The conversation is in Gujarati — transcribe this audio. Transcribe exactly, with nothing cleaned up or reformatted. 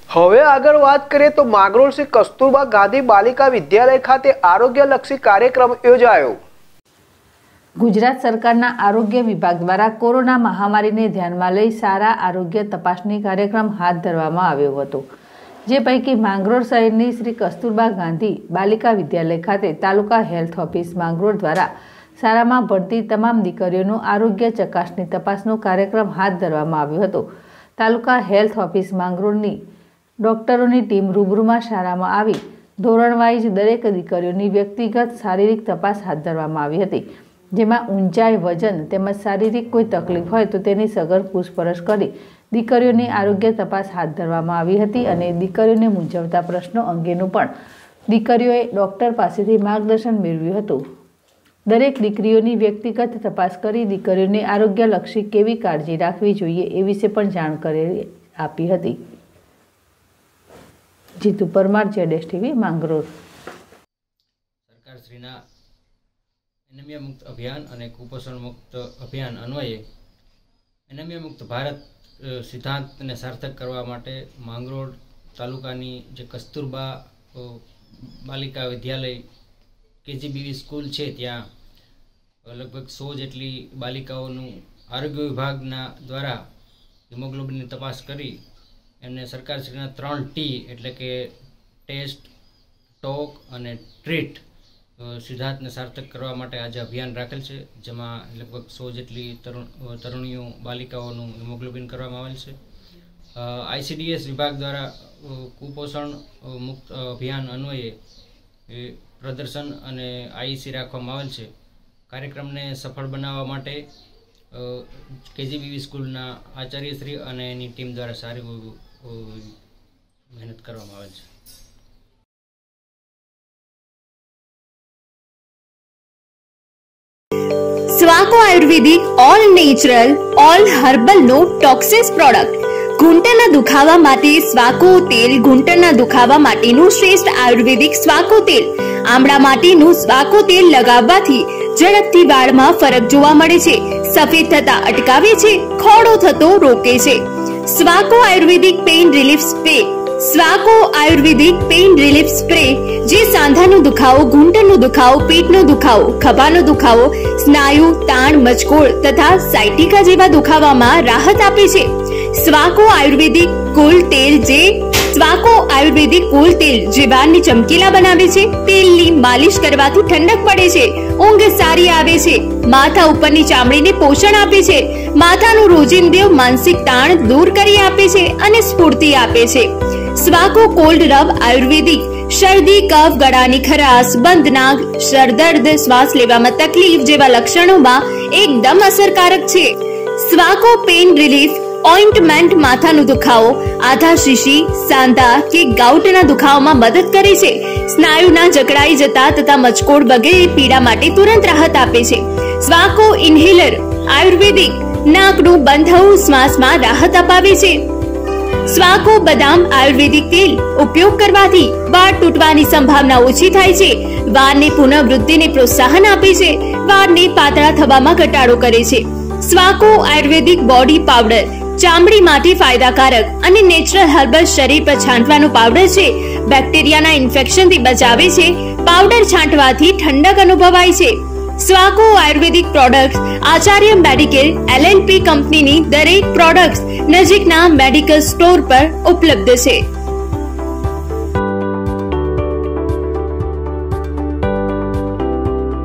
હવે આગળ વાત કરીએ તો માંગરોળ શ્રી કસ્તુરબા ગાંધી બાલિકા વિદ્યાલય ખાતે આરોગ્યલક્ષી કાર્યક્રમ યોજાયો। ગુજરાત સરકારના આરોગ્ય વિભાગ દ્વારા કોરોના મહામારીને ધ્યાનમાં લઈ સારા આરોગ્ય તપાસણી કાર્યક્રમ હાથ ધરવામાં આવ્યો હતો, જે પૈકી માંગરોળ શહેરની શ્રી કસ્તુરબા ગાંધી બાલિકા વિદ્યાલય ખાતે તાલુકા હેલ્થ ઓફિસ માંગરોળ દ્વારા શાળામાં ભણતી તમામ દીકરીઓનું આરોગ્ય ચકાસણી તપાસનો કાર્યક્રમ હાથ ધરવામાં આવ્યો હતો। તાલુકા હેલ્થ ઓફિસ માંગરોળની ડોક્ટરોની ટીમ રૂબરૂમાં શાળામાં આવી ધોરણ વાઇઝ દરેક દીકરીઓની વ્યક્તિગત શારીરિક તપાસ હાથ ધરવામાં આવી હતી, જેમાં ઊંચાઈ, વજન તેમજ શારીરિક કોઈ તકલીફ હોય તો તેની સઘન પૂછપરછ કરી દીકરીઓની આરોગ્ય તપાસ હાથ ધરવામાં આવી હતી અને દીકરીઓને મૂંઝવતા પ્રશ્નો અંગેનું પણ દીકરીઓએ ડોક્ટર પાસેથી માર્ગદર્શન મેળવ્યું હતું। દરેક દીકરીઓની વ્યક્તિગત તપાસ કરી દીકરીઓને આરોગ્યલક્ષી કેવી કાળજી રાખવી જોઈએ એ વિશે પણ જાણકારી આપી હતી। જીતુ પરમાર, જેડેશ ટીવી, માંગરોળ। સરકારશ્રીના એનેમિયા મુક્ત અભિયાન અને કુપોષણ મુક્ત અભિયાન અન્વયે એનેમિયા મુક્ત ભારત સિદ્ધાંતને સાર્થક કરવા માટે માંગરોળ તાલુકાની જે કસ્તુરબા બાલિકા વિદ્યાલય કેજીબીવી સ્કૂલ છે, ત્યાં લગભગ સો જેટલી બાલિકાઓનું આરોગ્ય વિભાગના દ્વારા હિમોગ્લોબિનની તપાસ કરી એમને સરકારશ્રીના ત્રણ ટી એટલે કે ટેસ્ટ, ટોક અને ટ્રીટ સિદ્ધાંતને સાર્થક કરવા માટે આજે અભિયાન રાખેલ છે, જેમાં લગભગ સો જેટલી તરુણ તરુણીઓ બાલિકાઓનું હિમોગ્લોબિન કરવામાં આવેલ છે। આઈસીડીએસ વિભાગ દ્વારા કુપોષણ મુક્ત અભિયાન અન્વયે પ્રદર્શન અને આઈસી રાખવામાં આવેલ છે। કાર્યક્રમને સફળ બનાવવા માટે કેજીબીવી સ્કૂલના આચાર્યશ્રી અને એની ટીમ દ્વારા સારી મહેનત કરવામાં આવેલ છે। Swaco Ayurvedic all natural all herbal no toxins product. ઘૂંટણના દુખાવા માટે સ્વાકો તેલ। ઘૂંટણના દુખાવા માટેનું શ્રેષ્ઠ આયુર્વેદિક સ્વાકો તેલ। આમળા માટેનું સ્વાકો તેલ લગાવવાથી ઝડપથી વાળમાં ફરક જોવા મળે છે, સફેદ થતા અટકાવે છે, ખોડો થતો રોકે છે। Swaco Ayurvedic pain relief spray. Swaco Ayurvedic pain relief spray જે સાંધાનો દુખાવો, ઘૂંટણનો દુખાવો, પેટનો દુખાવો, ખભાનો દુખાવો, સ્નાયુ તાણ, મચકોડ તથા સાયટિકા જેવા દુખાવામાં રાહત આપે છે। સ્વાકો આયુર્વેદિક કુલ તેલ જે સ્વાકો આયુર્વેદિક કુલ તેલ જે વાળને ચમકીલા બનાવે છે। તેલની માલિશ કરવાથી ઠંડક પડે છે, ઊંઘ સારી આવે છે, માથા ઉપરની ચામડીને પોષણ આપે છે, માથાનું રોજિંદુ માનસિક તાણ દૂર કરી આપે છે અને સ્ફૂર્તિ આપે છે। સ્વાકો કોલ્ડ રબ આયુર્વેદિક શરદી, કફ, ગળાની ખરાશ, બંધ નાક, સરદર્દ, શ્વાસ લેવામાં તકલીફ જેવા લક્ષણોમાં એકદમ અસરકારક છે। સ્વાકો પેઇન રિલીફ ઓઇન્ટમેન્ટ માથાનો દુખાવો, આધા શીશી, સાંધા કે ગાઉટના દુખાવામાં મદદ કરે છે, સ્નાયુના જકડાઈ જતા તથા મચકોડ વગેરે પીડા માટે તુરંત રાહત આપે છે। સ્વાકો ઇન્હેલર આયુર્વેદિક નાકનું બંધ થવું, શ્વાસમાં રાહત અપાવે છે। સ્વાકો બદામ આયુર્વેદિક તેલ ઉપયોગ કરવાથી વાળ તૂટવાની સંભાવના ઓછી થાય છે, વાળની પુનઃવૃદ્ધિને પ્રોત્સાહન આપે છે, વાળને પાતળા થવામાં ઘટાડો કરે છે। સ્વાકો આયુર્વેદિક બોડી પાવડર ચામડી માટે ફાયદાકારક અને નેચરલ હર્બલ શરીર પર છાંટવાનો પાવડર છે, બેક્ટેરિયાના ઇન્ફેક્શનથી બચાવે છે, પાવડર છાંટવાથી ઠંડક અનુભવાય છે। Swaco Ayurvedic products Acharya medical LLP કંપનીની દરેક પ્રોડક્ટ્સ નજીકના મેડિકલ સ્ટોર પર ઉપલબ્ધ છે।